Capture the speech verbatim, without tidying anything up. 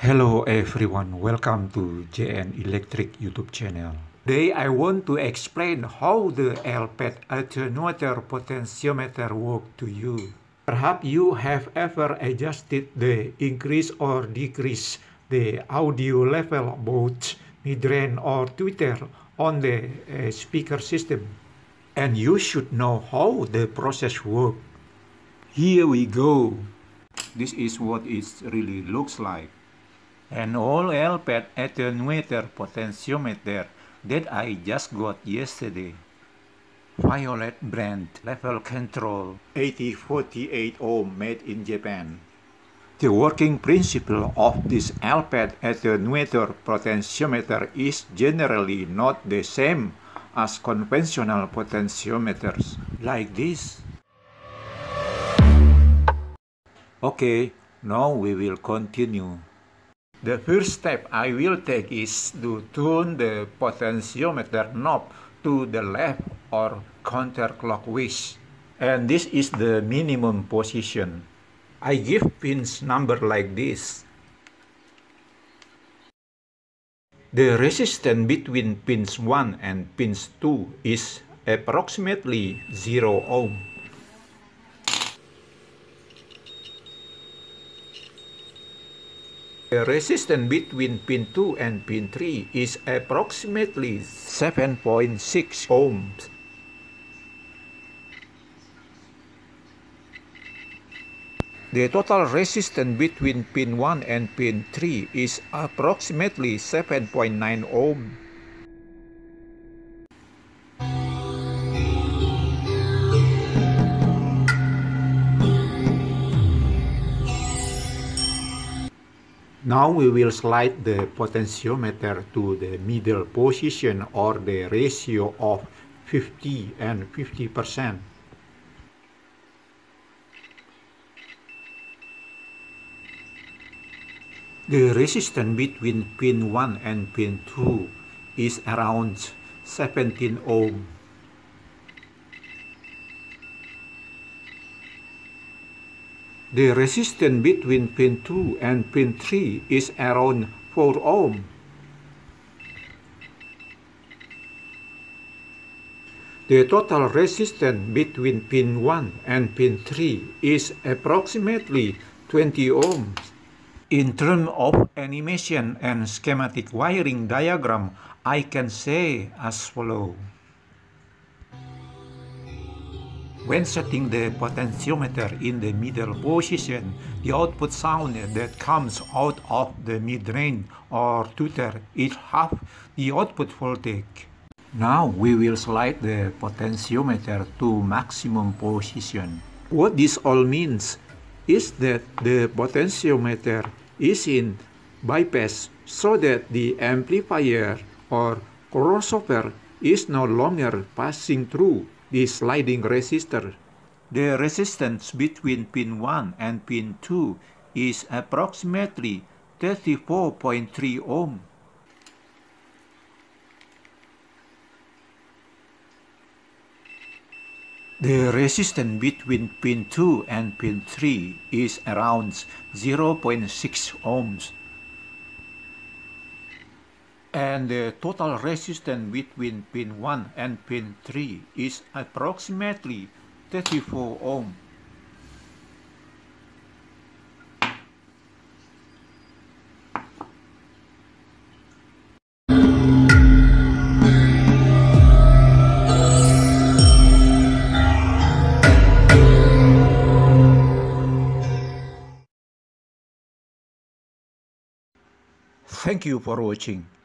Hello everyone, welcome to J N Electric YouTube channel. Today I want to explain how the L P A D attenuator potentiometer works to you. Perhaps you have ever adjusted the increase or decrease the audio level both mid-range or tweeter on the uh, speaker system. And you should know how the process works. Here we go. This is what it really looks like. An old L P A D attenuator potentiometer that I just got yesterday. Violet brand level control eighty forty-eight ohm made in Japan. The working principle of this L P A D attenuator potentiometer is generally not the same as conventional potentiometers like this. Okay, now we will continue. The first step I will take is to turn the potentiometer knob to the left or counterclockwise. And this is the minimum position. I give pins number like this. The resistance between pins one and pins two is approximately zero ohm. The resistance between pin two and pin three is approximately seven point six ohms. The total resistance between pin one and pin three is approximately seven point nine ohms. Now we will slide the potentiometer to the middle position or the ratio of fifty and fifty percent. The resistance between pin one and pin two is around seventeen ohm. The resistance between pin two and pin three is around four ohm. The total resistance between pin one and pin three is approximately twenty ohms. In terms of animation and schematic wiring diagram, I can say as follows. When setting the potentiometer in the middle position, the output sound that comes out of the mid-range or tweeter is half the output voltage. Now we will slide the potentiometer to maximum position. What this all means is that the potentiometer is in bypass so that the amplifier or crossover is no longer passing through the sliding resistor. The resistance between pin one and pin two is approximately thirty-four point three ohm. The resistance between pin two and pin three is around zero point six ohms. And the total resistance between pin one and pin three is approximately thirty-four ohm. Thank you for watching.